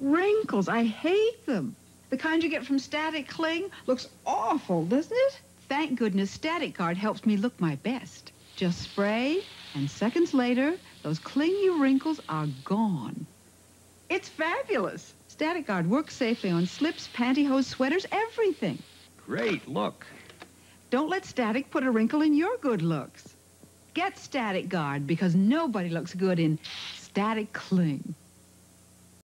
Wrinkles, I hate them. The kind you get from Static Cling looks awful, doesn't it? Thank goodness Static Guard helps me look my best. Just spray, and seconds later, those clingy wrinkles are gone. It's fabulous. Static Guard works safely on slips, pantyhose, sweaters, everything. Great, look. Don't let Static put a wrinkle in your good looks. Get Static Guard because nobody looks good in Static Cling.